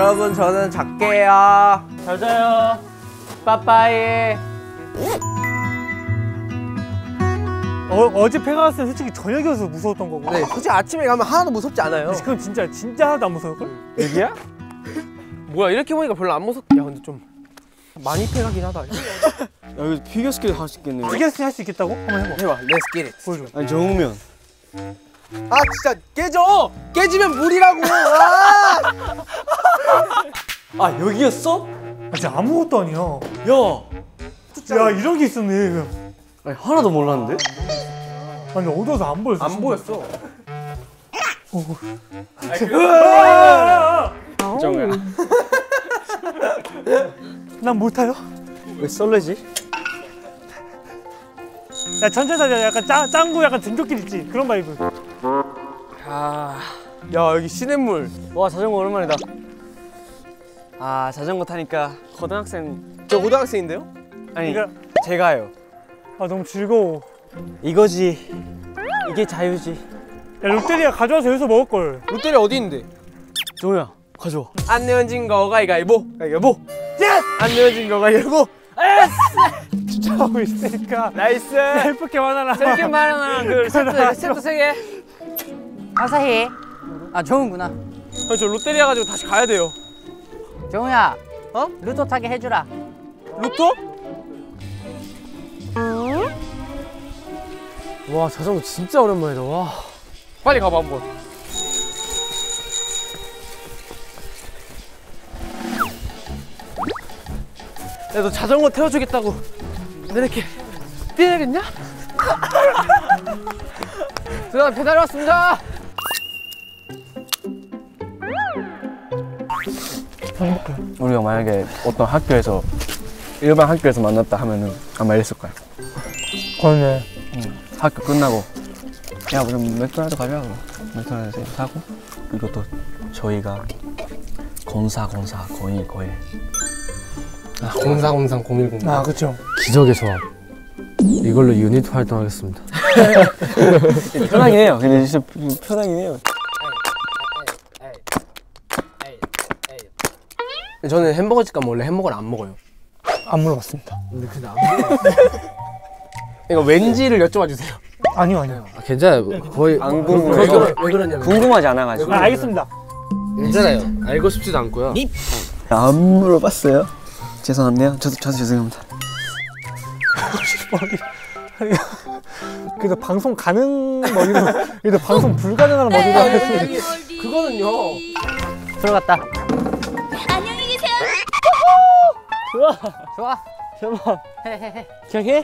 여러분 저는 잘게요. 잘 자요. 빠빠이. 어제 페가수스는 솔직히 저녁이어서 무서웠던 거고. 네, 솔직히 아침에 가면 하나도 무섭지 않아요. 그럼 진짜 하나도 안 무서울걸? 얘기야? 뭐야 이렇게 보니까 별로 안 무섭. 야 근데 좀 많이 패가긴 하다. 야 이거 피겨스케이트 할 수 있겠네. 피겨스케이트 할 수 있겠다고? 한번 해봐. 해봐. Let's get it. 보여줘. 아니 정우면. 아 진짜 깨져. 깨지면 물이라고. 아 여기였어? 진짜 아무것도 아니야. 야. 야 이런 게 있었네. 아니 하나도 몰랐는데? 아니 어두워서 안 보였어. 안 보였어. 정우야. 난 못 타요. 왜 썰레지? 야 천천히 타자. 약간 짱구 약간 등굣길 있지. 그런 바이브. 야 여기 시냇물. 와 자전거 오랜만이다. 아 자전거 타니까 고등학생. 저 고등학생인데요? 아니 그러니까- 제가요. 아 너무 즐거워. 이거지. 이게 자유지. 야 롯데리아 가져와서 여기서 먹을걸. 롯데리아 어디 있는데? 정우야 가져와. 안 내어진 거 가위가위보. 가위가위보. 예스! 안 내어진 거 가위가위보. 주차하고 있으니까 나이스. 예쁘게 화나라. 셀프 말하나 그 세트 3개. 아사히. 아 정우구나. 저 롯데리아 가지고 다시 가야 돼요. 정우야. 어? 루토 타게 해주라. 로또? 와 자전거 진짜 오랜만이다. 와. 빨리 가봐 한번. 야 너 자전거 태워주겠다고 너 이렇게 뛰어야겠냐? 들어가 배달 왔습니다. 우리가 만약에 어떤 학교에서 일반 학교에서 만났다 하면은 아마 이랬을 거야. 그러네. 학교 끝나고 야 우리 맥도날드 가자. 그럼 맥도날드 사고 이것도 저희가 공사 01 0403 010. 아 그쵸. 기적의 조합 이걸로 유닛 활동하겠습니다. 편하긴 해요. 근데 진짜 편하긴 해요. 저는 햄버거 집 가면 원래 햄버거를 안 먹어요. 안 물어봤습니다. 이거 왠지를 여쭤봐 주세요. 아니요. 괜찮아요. 거의 안 궁금해. 왜 그러냐면 궁금하지 않아가지고. 알겠습니다. 괜찮아요. 알고 싶지도 않고요. 안 물어봤어요. 죄송합니다. 저도 죄송합니다. 그래도 방송 가능 머리로 그래도 방송 불가능한 머리로 하겠습니다. 그거는요. 들어갔다. 안녕히 계세요. 좋아. 잠깐만. 해. 그냥 해?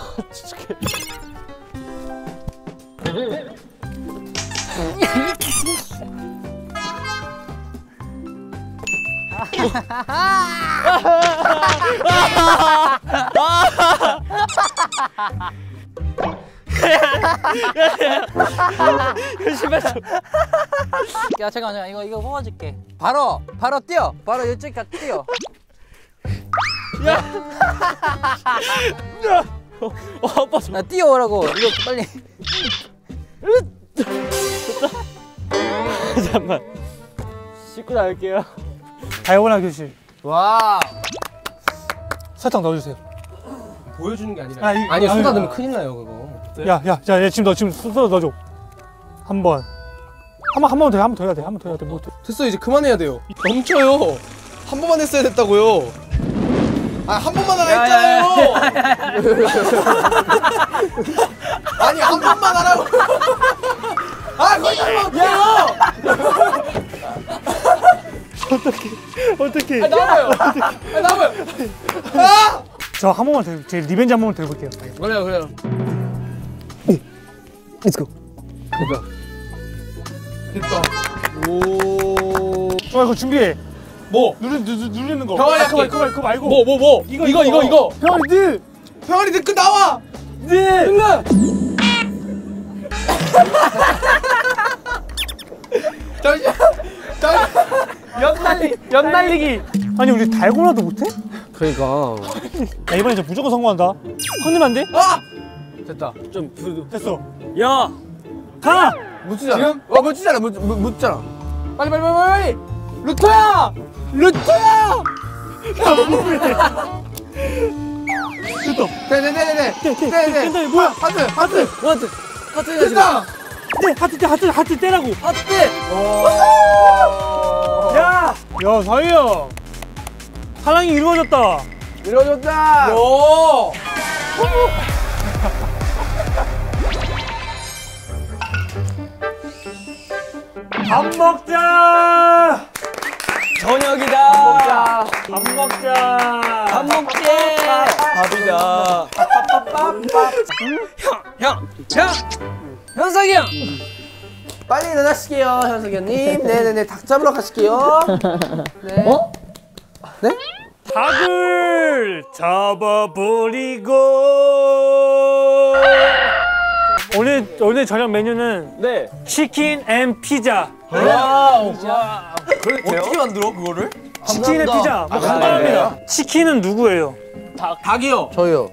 야 잠깐만 이거 뽑아줄게. 바로 뛰어. 바로 이쪽까지 뛰어. 아빠 나 뛰어오라고. 이거 빨리. 잠깐만. 씻고 나갈게요. 다이오나 교실. 와. 설탕 넣어주세요. 보여주는 게 아니라. 아, 아니요, 쏟아 아니, 넣으면 큰일 나요, 그거. 야, 지금 쏟아 넣어줘. 한 번 더 해야 돼. 뭐. 됐어, 이제 그만해야 돼요. 넘쳐요. 한 번만 했어야 됐다고요. 아, 한 번만 하라 했잖아요. 아니, 한 번만 하라고. 아, 거기 하면 어떡해요. 어떻게? 아, 나와요. 아, 나와요. 아! 저 한 번만 더, 제 리벤지 한 번만 더 해볼게요. 그래요. Let's go. 됐다. 오. 이거 준비해. 뭐? 누르는 거. 병아리 할게. 그거 말고. 뭐? 이거. 병아리 늘. 병아리 늦게 나와. 네. 끝나. 잠시만. 연날리기. 아니 우리 달고나도 못해? 그러니까. 야 이번에 진짜 무조건 성공한다. 혼내면 안 돼? 아! 됐다. 됐어. 야. 가. 묻히잖아. 지금? 묻히잖아. 묻잖아. 빨리. 루토야! 루토야! 네네네네 뭐야 하트 됐다 하트 떼라고. 야 사이야. 사랑이 이루어졌다. 이루어졌다 밥 먹자. 저녁이다. 밥 먹자. 밥 먹지. 밥이다 현석이 형. 빨리 일어나실게요 현석이 형님 네네네 닭 잡으러 가실게요 네. 네? 닭을 잡아버리고. 오늘 저녁 메뉴는 네. 치킨 앤 피자. 와우. 어떻게 만들어 그거를? 치킨의 피자. 감사합니다. 치킨은 누구예요? 닭이요. 저요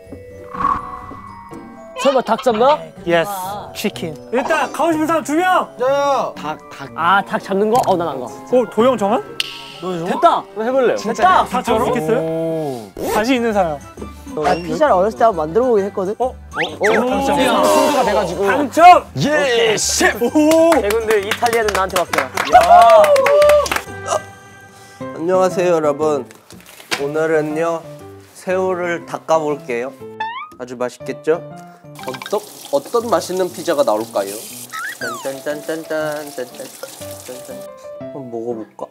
설마 닭 잡나? 예스. 치킨. 일단 가고 싶은 사람 2명. 저요 아, 닭 잡는 거? 난 안 가. 도영 정한? 됐다. 한번 해볼래요. 됐다. 다 잡을 수 있겠어요? 자신 있는 사람. 나 피자를 어렸을 때 한번 만들어 보긴 했거든. 순서가 돼가지고. 당첨. 예, 셰프. 대군들 이탈리아는 나한테 맡겨라. 안녕하세요 여러분. 오늘은요 새우를 닦아볼게요. 아주 맛있겠죠? 어떤 맛있는 피자가 나올까요? 짠짠짠짠짠짠짠. 한번 먹어볼까?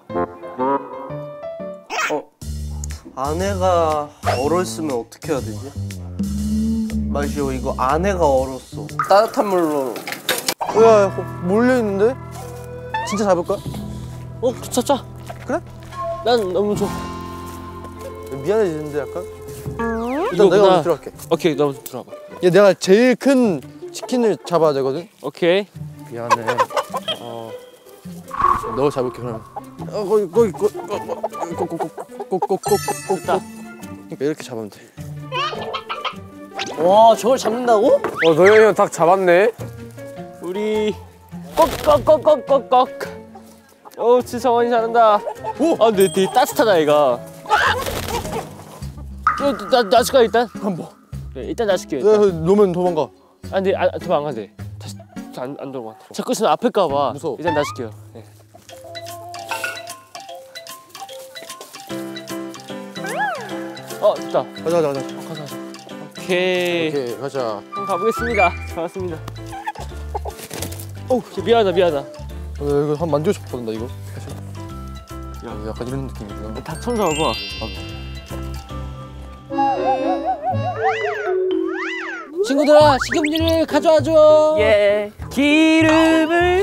아내가 얼었으면 어떻게 해야 되지? 맛이요 이거 아내가 얼었어. 따뜻한 물로. 야 몰려있는데? 진짜 잡을까? 잡자. 그래? 난 너무 좋아. 미안해지는데 약간? 일단 이거구나. 내가 먼저 들어갈게 오케이, 너 먼저 들어와봐. 야 내가 제일 큰 치킨을 잡아야 되거든? 오케이. 미안해 너 잡을게 그러면 거기 꼭꼭꼭꼭꼭꼭꼭꼭 그러니까 이렇게 잡으면 돼 와 저걸 잡는다고? 도영이 형 닭 잡았네. 우리 꺽꺽꺽꺽꺽꺽. 진짜 성원이 잘한다. 근데 되게 따뜻하다 얘가. 놔줄까 일단? 뭐? 네, 일단 놔줄게요. 야 일단. 놓으면 도망가 근데 도망 안 가대. 다시 안 들어가. 자꾸 있으면 아플까봐. 무서워. 일단 놔줄게요. 네. 됐다. 가자 오케이. 오케이 가자 한번 가보겠습니다. 반갑습니다. 미안하다. 나 이거 한번 만지고 싶었거든 나 이거 사실 약간 이런 느낌이구나 닭 처음 잡아봐. 친구들아 식용유를 가져와줘. 예. 기름을.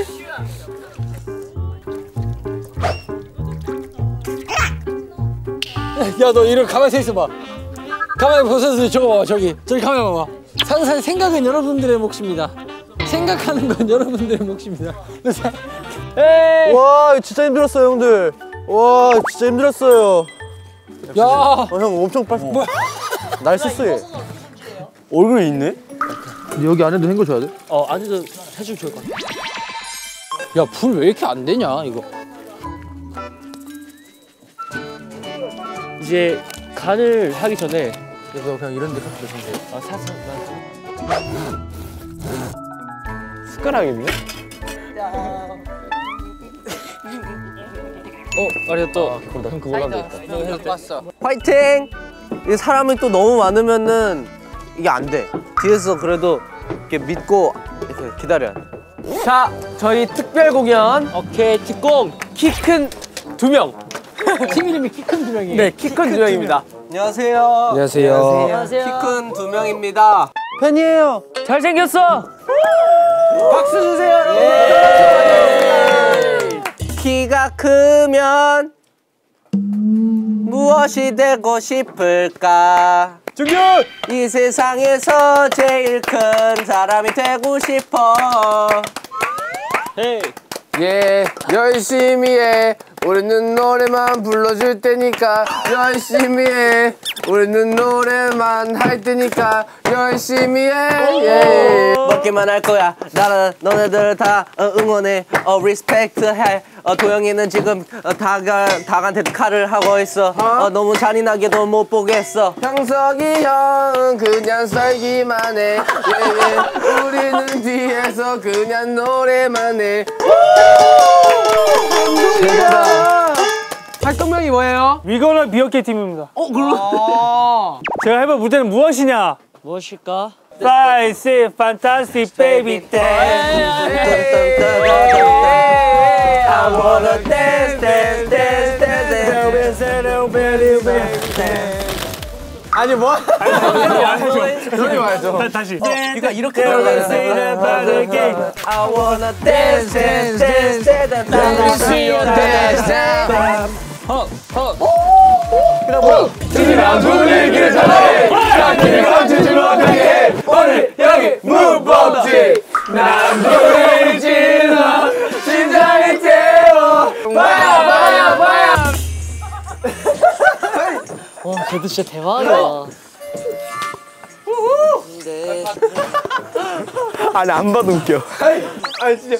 야 너 이런 가만히 서 있어봐. 가만히 벗어서 저거 봐봐 저기 가만히 봐봐. 사실 생각은 여러분들의 몫입니다. 생각하는 건 여러분들의 몫입니다. 와 이거 진짜 힘들었어요 형들 와 진짜 힘들었어요 야 형 엄청 빨리 날 쏘쏘해 얼굴에 있네? 근데 여기 안에도 헹궈줘야 돼? 안에도 해주면 좋을 것 같아. 야 불 왜 이렇게 안 되냐 이거. 이제 간을 하기 전에 그래서 그냥 이런 데 섞어 주면 돼 숟가락이 있네? 아리가또. 형 그걸로 하면 되겠다 왔어. 화이팅! 이 사람이 또 너무 많으면은 이게 안 돼. 뒤에서 그래도 이렇게 믿고 이렇게 기다려야 돼. 자, 저희 특별 공연. 오케이, 특공. 키 큰 2명. 팀 이름이 키 큰 2명이에요. 네, 키 큰 2명입니다. 안녕하세요. 안녕하세요 키 큰 2명입니다. 팬이에요 잘생겼어. 박수 주세요. 키가 크면 무엇이 되고 싶을까? 정준! 이 세상에서 제일 큰 사람이 되고 싶어. 헤이. 예, 열심히 해. 우리는 노래만 불러줄 테니까 열심히 해. 우리는 노래만 할 테니까 열심히 해. 예. 재밌게만 할 거야. 나는 너네들 다 응원해. 리스펙트해. 도영이는 지금 닭한테 칼을 하고 있어. 너무 잔인하게도 못 보겠어. 형석이 형 그냥 살기만 해. 우리는 뒤에서 그냥 노래만 해. 활동명이 뭐예요? 위거너 비어케 팀입니다. 그럼. 제가 해볼 무대는 무엇이냐? 무엇일까? Fly, see, fantastic baby dance. I wanna dance, dance, dance, dance. 아니 뭐? 소리 말죠. 다시. 그러니까 이렇게 들어가야 돼. I wanna dance, dance, dance, dance, dance, dance. 지지랑 돌리기 전에 자기를 감추지 못하게 오늘 여기 무법지 난 불을 질러 심장을 태워 봐야 와, 걔도 진짜 대박이야. 근데 아니 안 봐도 웃겨. 아 진짜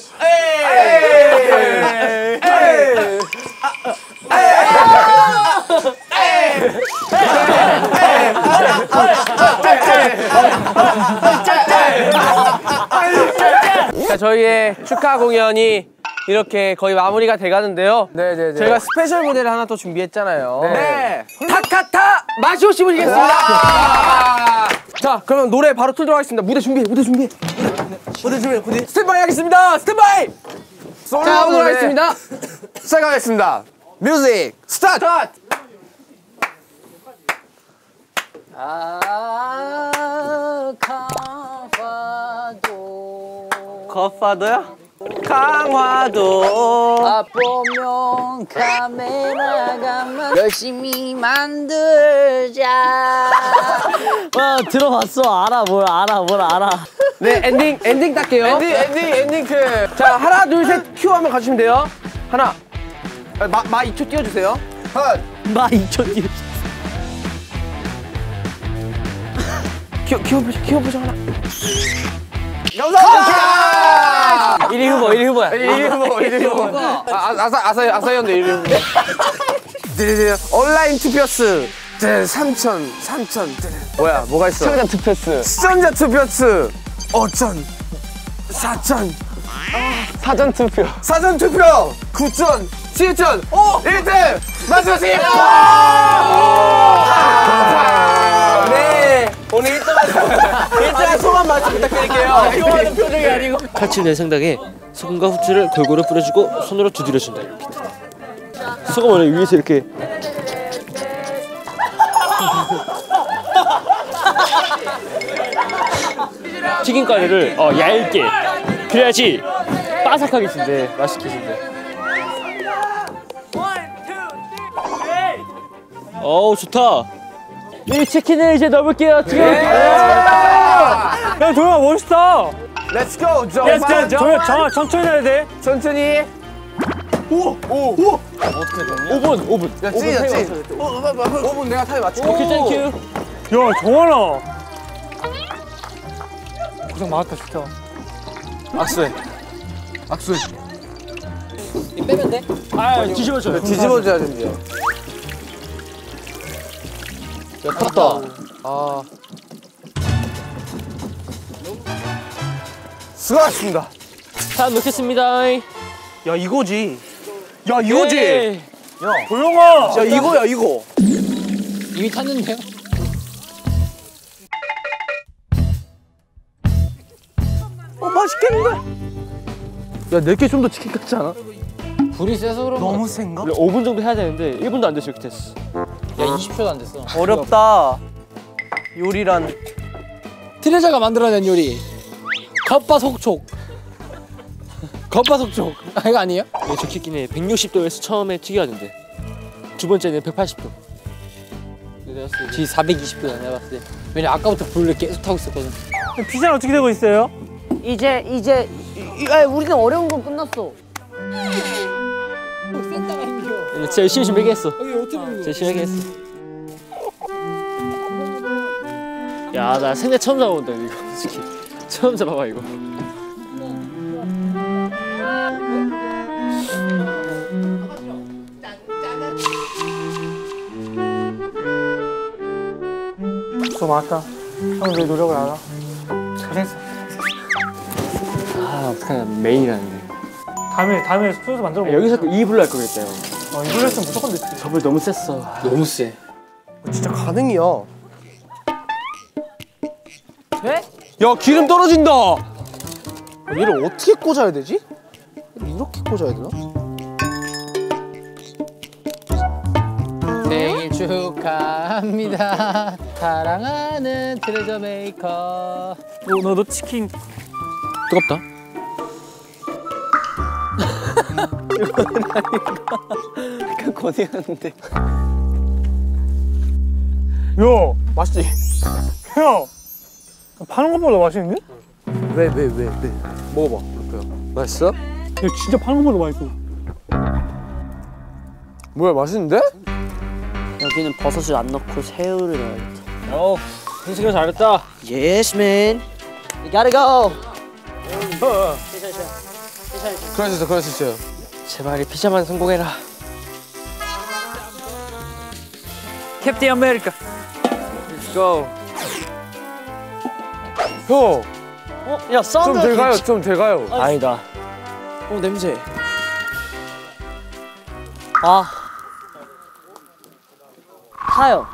자, 저희의 축하 공연이 이렇게 거의 마무리가 돼가는데요. 네네네 저희가 스페셜 무대를 하나 또 준비했잖아요. 네. 타카타 마시오시 부르겠습니다. 자, 그러면 노래 바로 틀도록 하겠습니다. 무대 준비. 스탠바이 하겠습니다. 스탠바이. 자, 오늘 하겠습니다. 시작하겠습니다 뮤직 스타트 godfather야? 강화도. 보면 카메라가 열심히 만들자. 와, 들어봤어. 알아. 네, 엔딩 딸게요. 엔딩 그 자, 하나, 둘, 셋, 큐 하면 가주시면 돼요. 하나. 마 2초 띄워주세요. 마 2초 뒤에. 큐 보자 하나. 감사합니다 1위 후보야. 1위 후보 아사히언도 1위 후보 온라인 투표수 3천 뭐야 뭐가 있어? 시청자 투표수 5천 4천 사전 투표 9천 7천 1등 마수씨. 네 오늘 1등 소감 말씀 부탁드릴게요. 좋아하는 표정이 아니고. 칼집 내 생닭에 소금과 후추를 골고루 뿌려주고 손으로 두드려준다. 소금을 위에서 이렇게 튀김가루를 얇게 그래야지 바삭하게 준대. 맛있게 준대. 어우 좋다. 이 치킨을 이제 넣어볼게요. 지금. 야, 도영아 멋있다. Let's go 도영아 천천히 해야 돼. 천천히. 5분. 야 찐 5분 내가 타임 맞춰 오케이 땡큐. 야, 정원아. 고생 많았다 진짜. 악수 빼면 돼? 뒤집어줘. 뒤집어줘야 된대요 야 컸다. 수고하셨습니다 다 넣겠습니다. 야 이거지. 예. 도영아. 야 이거야 이거. 이미 탔는데요? 맛있겠는데? 야 내게 좀 더 치킨 같지 않아? 불이 세서 그런 거. 너무 센가? 원래 5분 정도 해야 되는데 1분도 안 돼서 이렇게 됐어. 야, 20초도 안 됐어. 어렵다. 요리란. 트레저가 만들어낸 요리. 겉바속촉. 겉바속촉. 아, 이거 아니에요? 네, 좋겠긴 해. 160도에서 처음에 튀겨야 된대. 두 번째는 180도. 뒤 420도야 내가 봤을 때. 왜냐 아까부터 불을 계속 타고 있었거든. 피자는 어떻게 되고 있어요? 이제 우리는 어려운 건 끝났어. 센터가 힘겨. 진짜 열심히 준비했어. 여기 어떻게 보는 거야? 열심히 했어. 야, 나 생애 처음 잡아본다 이거 솔직히. 처음 잡아봐 이거. 수고 많았다. 형 내 노력을 알아. 잘했어. 아 어떡하냐 메인이라는데. 다음에 숙소에서 만들어 먹어. 여기서 또 이불로 할 거겠다 형. 이걸로 했으면 무조건 됐지. 저불 너무 셌어. 너무 세. 진짜 가능이야. 돼? 야 기름 떨어진다. 얘를 어떻게 꽂아야 되지? 이렇게 꽂아야 되나? 생일 축하합니다. 사랑하는 트레저 메이커. 너 치킨. 뜨겁다. 약간 거대하는데. 야, 맛있지? 형. 파는 것보다 맛있는데? 왜? 먹어봐. 루크야. 맛있어? 야, 진짜 파는 것보다 맛있어. 뭐야 맛있는데? 여기는 버섯을 안 넣고 새우를 넣어야겠다. 어 현식이 잘했다. Yes, man. You gotta go. 그럴 수 있어요. 제발 이 피자만 성공해라. 캡틴 아메리카. Let's go. 형, 야, 사운드 좀 돼가요. 아니다. 냄새. 아. 타요.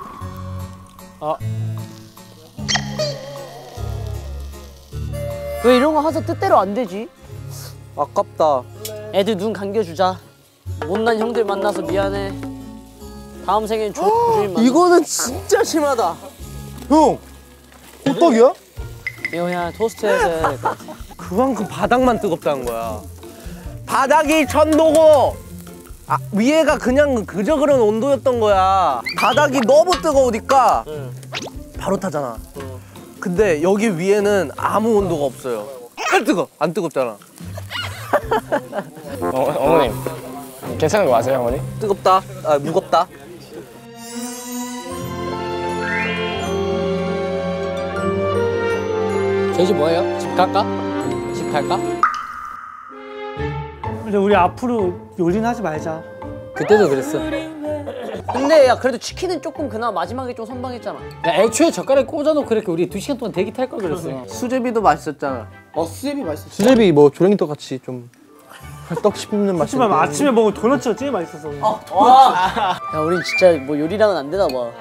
왜 이런 거 하자 뜻대로 안 되지? 아깝다. 애들 눈 감겨주자. 못난 형들 만나서 미안해. 다음 생엔 조주인 만나. 이거는 진짜 심하다. 형, 호떡이야? 이거 그냥 토스트 해서 해야 될 것 같아. 그만큼 바닥만 뜨겁다는 거야. 바닥이 천도고 위에가 그냥 그저 그런 온도였던 거야. 바닥이 너무 뜨거우니까 바로 타잖아. 근데 여기 위에는 아무 온도가 없어요. 안 뜨겁잖아. 어머님 괜찮은 거 아세요 어머니? 뜨겁다. 무겁다. 저희 집 뭐예요? 집 갈까? 집 갈까? 근데 우리 앞으로 요리는 하지 말자. 그때도 그랬어. 근데 야 그래도 치킨은 조금 그나마 마지막에 좀 선방했잖아. 야 애초에 젓가락에 꽂아놓고 이렇게 우리 2시간 동안 대기 탈 걸 그랬어. 수제비도 맛있었잖아. 수제비 맛있어. 수제비 뭐 조랭이떡 같이 좀 떡 씹는 맛이. 하지만 아침에 먹은 도넛이 제일 맛있었어. 야 우린 진짜 뭐 요리랑은 안 되나 봐.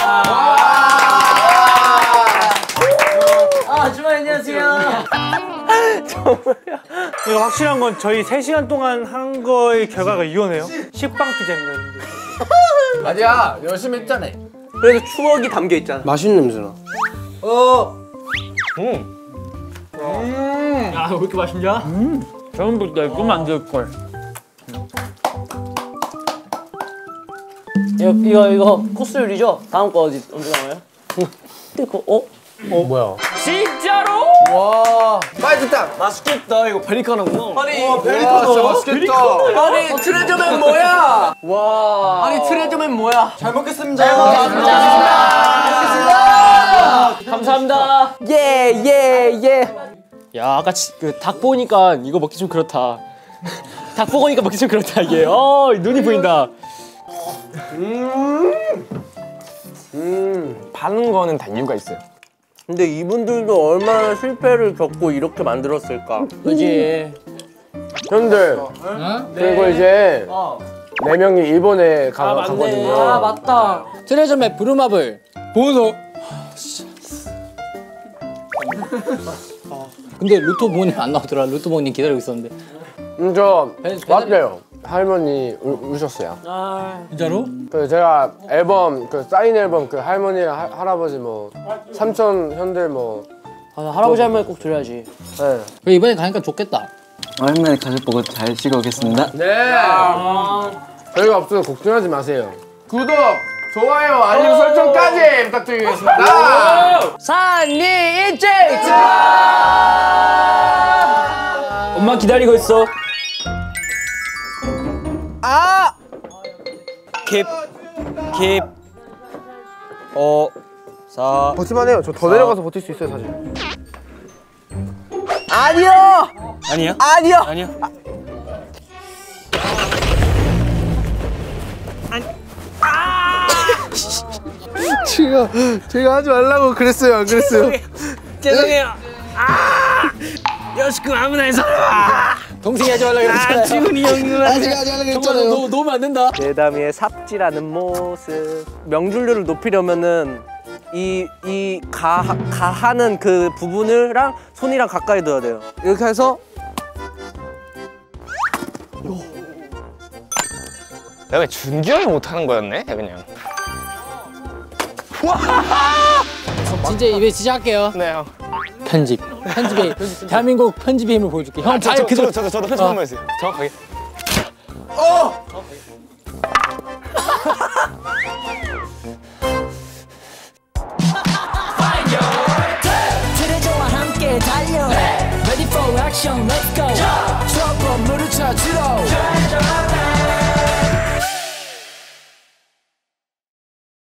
주말 안녕하세요. 이거 확실한 건 저희 3시간 동안 한 거의 결과가 이거네요. 식빵 피자입니다. 여러분들. 아니야 열심히 했잖아. 그래서 추억이 담겨 있잖아. 맛있는 냄새나. 야왜 이렇게 맛있냐? 처음부터 이거 만들 걸. 이거 코스 요리죠? 다음 거 언제 나와요? 근데 뭐야? 진짜로? 파이트탕. 맛있겠다. 이거 베리카노구나. 아니 베리카노 진짜 맛있겠다. 아니 트레저맨 뭐야? 와. 아니 트레저맨 뭐야? 잘 먹겠습니다. 감사합니다. 예. 야 아까 그 닭 보니까 이거 먹기 좀 그렇다. 닭 보니까 먹기 좀 그렇다 이게. 눈이 보인다. 파는 거는 다 이유가 있어요. 근데 이분들도 얼마나 실패를 겪고 이렇게 만들었을까? 그지. 형들 그리고 이제 4명이 일본에 가거든요. 아 맞다. 트레저맵 브루마블 보소. 근데 루토 부모님 안 나오더라. 루토 부모님 기다리고 있었는데. 저 왔대요. 할머니 우셨어요. 진짜로? 그 제가 앨범 그 사인 앨범 그 할머니랑 할아버지 뭐 삼촌 형들 뭐 할아버지 할머니 꼭 드려야지. 네. 그래, 이번에 가니까 좋겠다. 오랜만에 가족 보고 잘 찍어오겠습니다. 네. 저희가 없어도 걱정하지 마세요. 구독, 좋아요, 알림 설정까지 부탁드리겠습니다. 산리일제. 엄마 기다리고 있어. 버틸만해요. 저 더 내려가서 버틸 수 있어요 사실. 아니요. 아니야? 아니요. 아니야? 제가 하지 말라고 그랬어요, 안 그랬어요? 죄송해요. 여시쿠 아무나에서 동생이 하지 말라 그랬잖아요. 지훈이 형은 아직 하지 말라고 했잖아요. 너 놓으면 안 된다. 대담이의 삽질하는 모습. 명중률을 높이려면은 이 가하는 그 부분이랑 손이랑 가까이 둬야 돼요. 이렇게 해서 내가 준규 형이 못하는 거였네 그냥. 진짜 이제 시작할게요. 네 형. 편집의 대한민국 편집의 힘을 보여줄게. 형 잘 그대로. 저도 편집 한번 해주세요. 정확하게. 트레저와 함께 달려 Ready for action, let's go 추억 건물을 찾으러